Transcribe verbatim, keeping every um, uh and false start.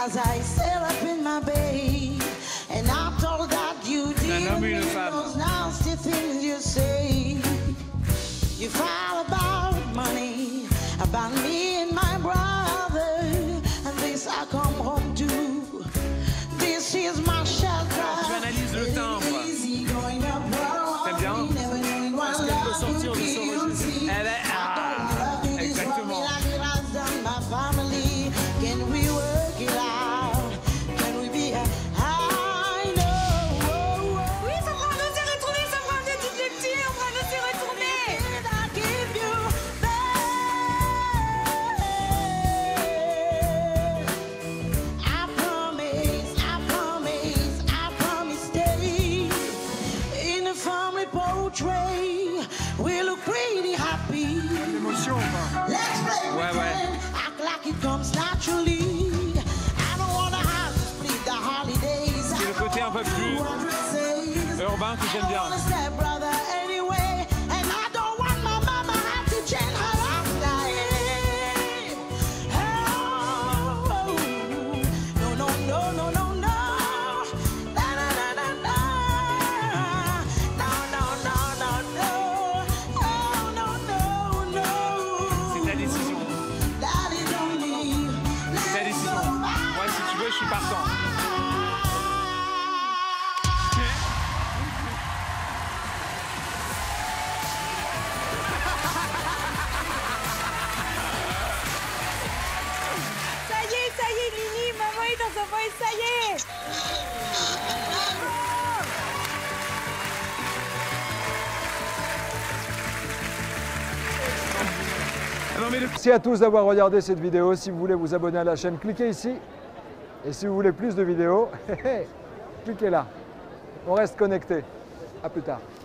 as I sail up in my bay, and I thought that you didn't mean those nasty things you say. You file about money, about me and my brother, and this I come home to. This is my shelter. J'analyse le timbre. T'aimes bien? Est-ce qu'elle peut sortir de ce registre? Elle est... Ah, exactement. Ouais, ouais. C'est le côté un peu plus urbain que j'aime bien. Je suis partant. Ça y est, ça y est, Lily, maman est dans sa voice, ça y est. Non, mais le... Merci à tous d'avoir regardé cette vidéo. Si vous voulez vous abonner à la chaîne, cliquez ici. Et si vous voulez plus de vidéos, cliquez là. On reste connecté. À plus tard.